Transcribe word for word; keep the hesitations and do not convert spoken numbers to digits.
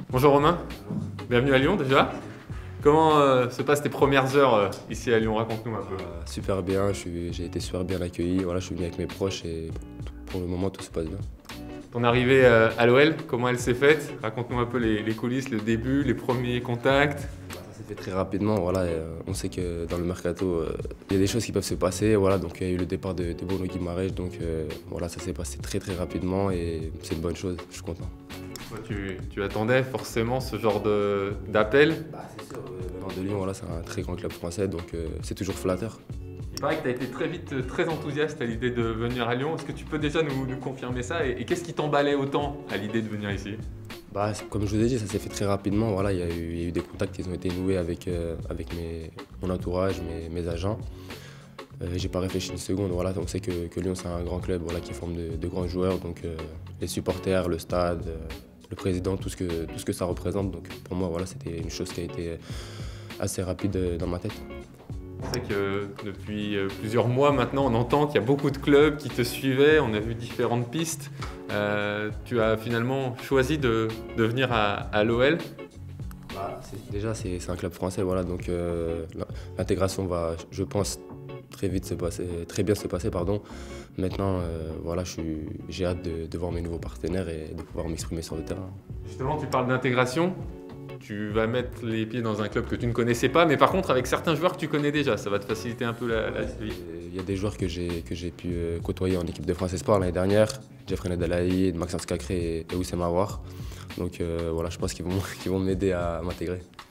Bonjour Romain, bienvenue à Lyon déjà. Comment euh, se passent tes premières heures euh, ici à Lyon? Raconte-nous un peu. Euh, super bien, je suis- j'ai été super bien accueilli. Voilà, je suis venu avec mes proches et pour le moment tout se passe bien. Ton arrivée euh, à l'O L, comment elle s'est faite? Raconte-nous un peu les, les coulisses, le début, les premiers contacts. Ça s'est fait très rapidement. Voilà, et, euh, on sait que dans le mercato, euh, il y a des choses qui peuvent se passer. Voilà, donc il y a eu le départ de, de Bruno Guimaraes, donc euh, voilà, ça s'est passé très très rapidement et c'est une bonne chose. Je suis content. Toi, tu, tu attendais forcément ce genre de- d'appel? Bah, c'est sûr. Euh, venant de Lyon, voilà, c'est un très grand club français, donc euh, c'est toujours flatteur. Il paraît que tu as été très vite euh, très enthousiaste à l'idée de venir à Lyon. Est-ce que tu peux déjà nous, nous confirmer ça? Et, et qu'est-ce qui t'emballait autant à l'idée de venir ici? Bah, comme je vous ai dit, ça s'est fait très rapidement. Voilà, il y a eu, il y a eu des contacts qui ont été noués avec, euh, avec mes, mon entourage, mes, mes agents. Euh, j'ai pas réfléchi une seconde. Voilà, on sait que, que Lyon c'est un grand club, voilà, qui forme de, de grands joueurs. Donc euh, les supporters, le stade, euh, le président, tout ce, que, tout ce que ça représente. Donc pour moi, voilà, c'était une chose qui a été assez rapide euh, dans ma tête. On sait que depuis euh, plusieurs mois maintenant, on entend qu'il y a beaucoup de clubs qui te suivaient, on a vu différentes pistes. Euh, tu as finalement choisi de, de venir à, à l'O L. Bah, c'est- déjà, c'est c'est un club français, voilà, donc euh, l'intégration va, je pense, très vite se passer, très bien se passer, pardon. Maintenant, euh, voilà, je suis- j'ai hâte de, de voir mes nouveaux partenaires et de pouvoir m'exprimer sur le terrain. Justement, tu parles d'intégration. Tu vas mettre les pieds dans un club que tu ne connaissais pas, mais par contre avec certains joueurs que tu connais déjà, ça va te faciliter un peu la, la vie. Il y a des joueurs que j'ai que j'ai pu euh, côtoyer en équipe de France Espoir l'année dernière, Jeffrey Nedalaï, Maxence Cacré et, et Oussem Aouar. Donc euh, voilà, je pense qu'ils vont, qu'ils vont m'aider à m'intégrer.